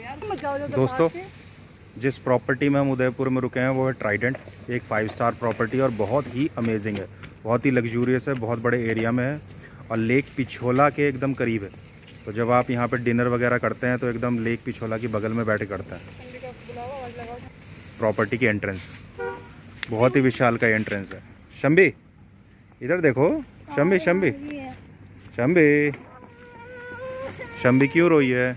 दोस्तों, जिस प्रॉपर्टी में हम उदयपुर में रुके हैं वो है ट्राइडेंट। एक 5 स्टार प्रॉपर्टी और बहुत ही अमेजिंग है, बहुत ही लग्जूरियस है, बहुत बड़े एरिया में है और लेक पिछोला के एकदम करीब है। तो जब आप यहाँ पे डिनर वगैरह करते हैं तो एकदम लेक पिछोला की बगल में बैठे करते हैं। प्रॉपर्टी की एंट्रेंस बहुत ही विशाल का एंट्रेंस है। शंभी इधर देखो, शंभी शंभी शंभी शंभी क्यों रोई है?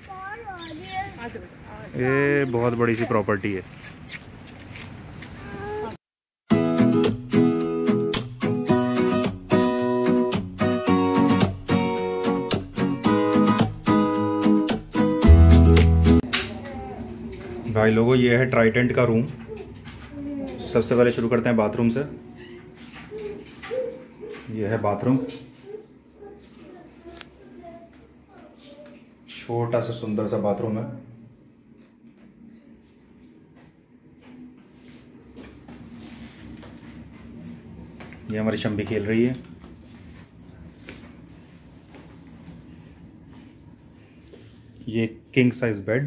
ये बहुत बड़ी सी प्रॉपर्टी है। भाई लोगों, ये है ट्राइडेंट का रूम। सबसे पहले शुरू करते हैं बाथरूम से। ये है बाथरूम, छोटा सा सुंदर सा बाथरूम है। ये हमारी शंभी खेल रही है। ये किंग साइज बेड,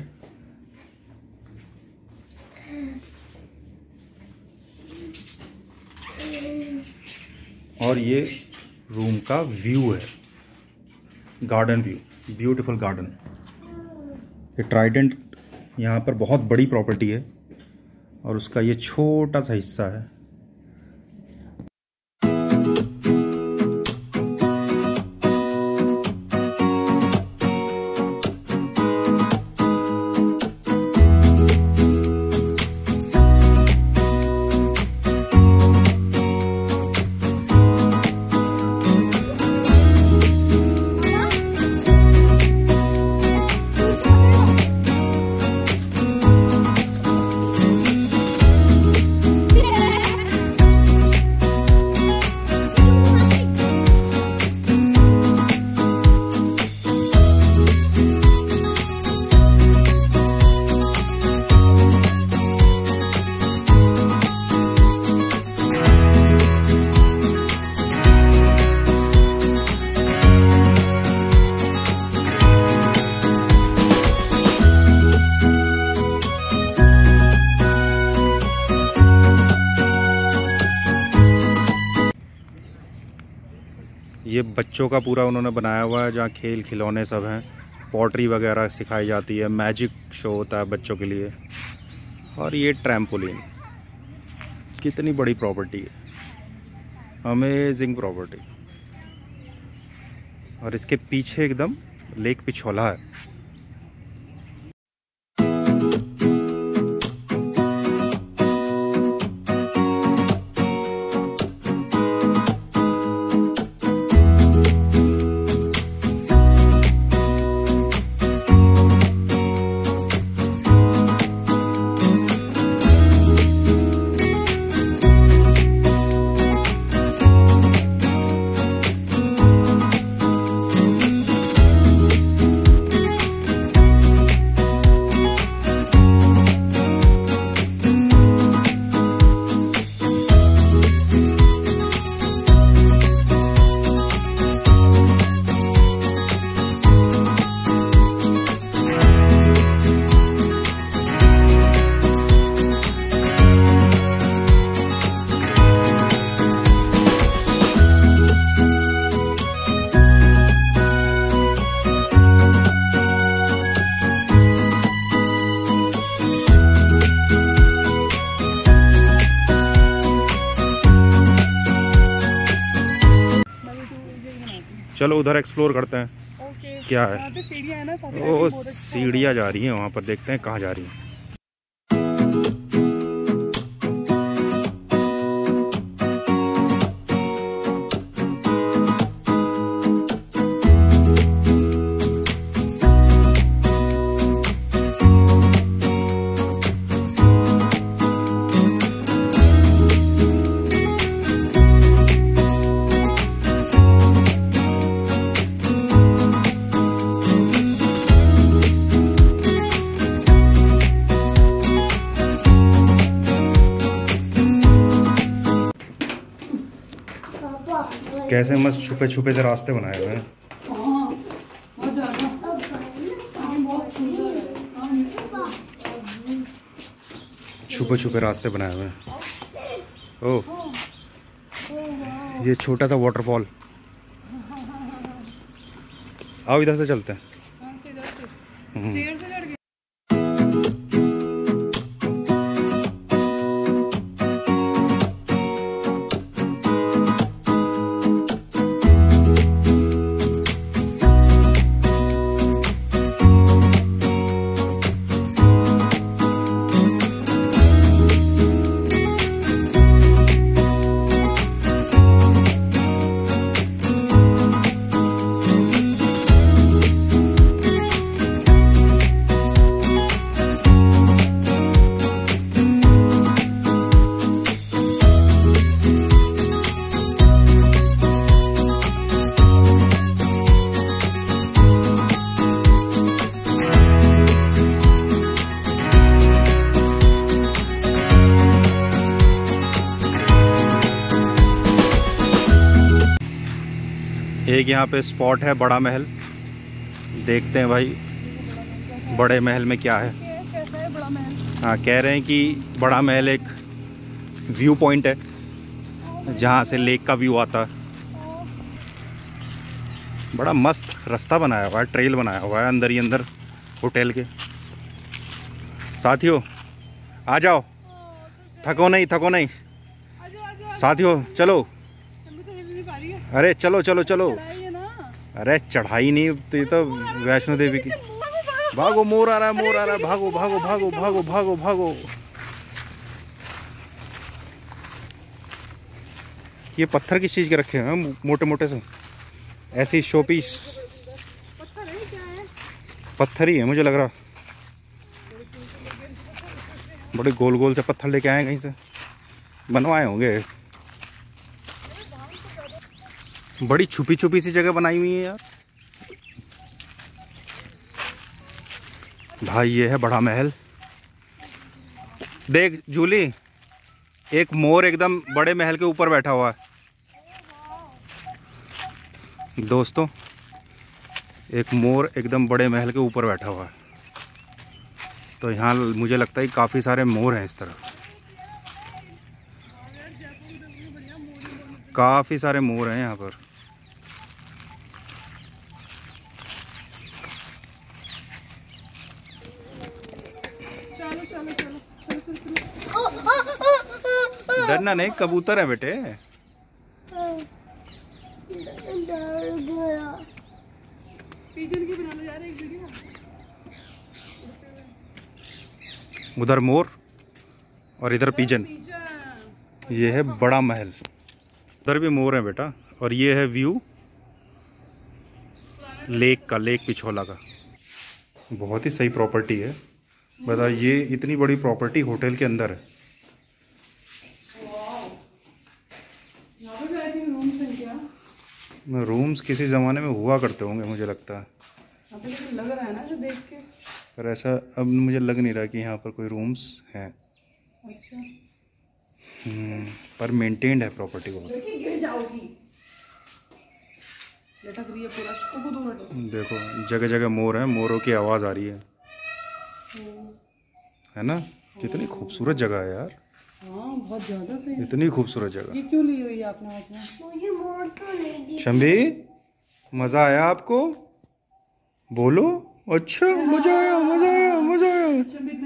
और ये रूम का व्यू है, गार्डन व्यू, ब्यूटीफुल गार्डन। ये ट्राइडेंट यहाँ पर बहुत बड़ी प्रॉपर्टी है और उसका ये छोटा सा हिस्सा है। ये बच्चों का पूरा उन्होंने बनाया हुआ है, जहाँ खेल खिलौने सब हैं, पॉटरी वगैरह सिखाई जाती है, मैजिक शो होता है बच्चों के लिए। और ये ट्रैम्पोलिन, कितनी बड़ी प्रॉपर्टी है, अमेजिंग प्रॉपर्टी। और इसके पीछे एकदम लेक पिछोला है। चलो उधर एक्सप्लोर करते हैं। क्या है? सीढ़ियाँ है ना, वो सीढ़ियाँ जा रही हैं वहाँ पर, देखते हैं कहाँ जा रही हैं। कैसे मस्त छुपे छुपे से रास्ते बनाए हुए हैं। बहुत ज़्यादा बहुत सुंदर है। छुपे छुपे रास्ते बनाए हुए हैं। ओह, ये छोटा सा वाटरफॉल। आओ इधर से चलते हैं। एक यहाँ पे स्पॉट है बड़ा महल, देखते हैं भाई बड़े महल में क्या है। कैसा है बड़ा महल? हाँ, कह रहे हैं कि बड़ा महल एक व्यू पॉइंट है जहाँ से लेक का व्यू आता है। बड़ा मस्त रास्ता बनाया हुआ है, ट्रेल बनाया हुआ है अंदर ही अंदर होटल के। साथियों आ जाओ, थको नहीं थको नहीं। साथियों चलो, अरे चलो चलो चलो। अरे चढ़ाई नहीं, तो ये तो वैष्णो देवी की। भागो, मोर आ रहा है, मोर आ रहा है, भागो भागो भागो भागो भागो भागो। ये पत्थर किस चीज के रखे हैं मोटे मोटे से? ऐसी शोपीस पत्थर ही है मुझे लग रहा। बड़े गोल गोल से पत्थर लेके आए कहीं से, बनवाए होंगे। बड़ी छुपी छुपी सी जगह बनाई हुई है यार। भाई ये है बड़ा महल। देख जूली, एक मोर एकदम बड़े महल के ऊपर बैठा हुआ है। दोस्तों, एक मोर एकदम बड़े महल के ऊपर बैठा हुआ है। तो यहाँ मुझे लगता है काफ़ी सारे मोर हैं इस तरफ, काफ़ी सारे मोर हैं यहाँ पर। डरना नहीं, कबूतर है बेटे। उधर मोर और इधर पिजन। ये है बड़ा महल, उधर भी मोर है बेटा। और ये है व्यू लेक का, लेक पिछोला का। बहुत ही सही प्रॉपर्टी है। बता, ये इतनी बड़ी प्रॉपर्टी होटल के अंदर है। रूम्स किसी ज़माने में हुआ करते होंगे मुझे लगता है। अभी लग रहा है ना जो देख के, पर ऐसा अब मुझे लग नहीं रहा कि यहाँ पर कोई रूम्स हैं। अच्छा। पर मेंटेन्ड है प्रॉपर्टी को। गिर जाओगी, लटक रही है पूरा। देखो जगह जगह मोर है, मोरों की आवाज़ आ रही है ना। कितनी खूबसूरत जगह है यार। हाँ, बहुत ज़्यादा सही। इतनी खूबसूरत जगह। ये क्यों ली हुई है आपने हाथ में? मुझे मोर तो नहीं दी। शंभी, मज़ा आया आपको? बोलो। अच्छा, मज़ा आया, मज़ा आया, मज़ा आया।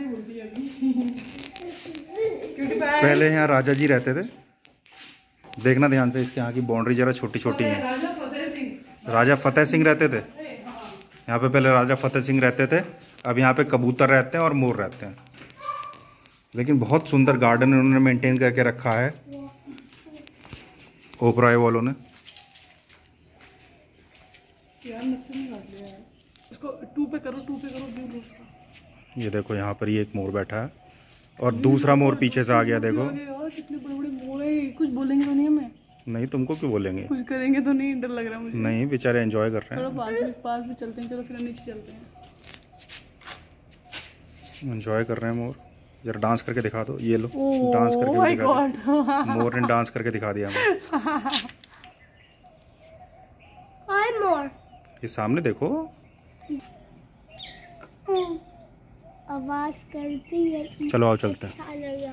पहले यहाँ राजा जी रहते थे। देखना ध्यान से, इसके यहाँ की बाउंड्री जरा छोटी छोटी है। राजा फतेह सिंह रहते थे यहाँ पे। पहले राजा फतेह सिंह रहते थे। अब यहाँ पे कबूतर रहते हैं और मोर रहते हैं। लेकिन बहुत सुंदर गार्डन उन्होंने मेंटेन करके रखा है ओबराय वालों ने। इसको 2 पे करो, 2 पे करो। ये देखो यहाँ पर ये एक मोर बैठा है और दूसरा मोर पीछे से आ गया। देखो कितने बड़े बड़े मोर हैं। कुछ बोलेंगे तो नहीं हमें? नहीं, तुमको क्यों बोलेंगे? कुछ करेंगे तो नहीं? डर लग रहा है मुझे। नहीं, बेचारे एंजॉय कर रहे चलो पास में चलते हैं। चलो फिर नीचे चलते हैं। एंजॉय कर रहे हैं मोर। जरा डांस करके दिखा दो। ये लो, डांस करके दिखा दिया। मोर ने डांस करके दिखा दिया हमें। हाय मोर। ये सामने देखो। आवाज करती है। चलो आओ चलते हैं। अच्छा लगा।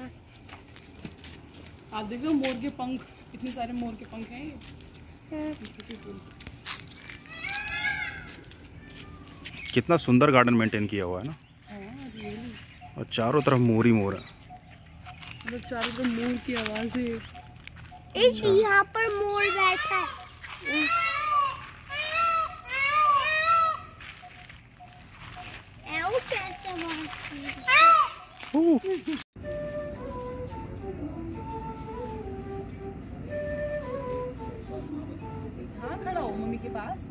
आप देखो मोर के पंख, इतने सारे मोर के पंख हैं ये। हाँ। ब्यूटीफुल। कितना सुंदर गार्डन मेंटेन किया हुआ है ना, हाँ रियली। और चारों तरफ मोर ही मोर है। मतलब चारों तरफ मोर की आवाज है। एक यहाँ पर मोर बैठा है। वो कैसे हाँ खड़ा हो मम्मी के पास।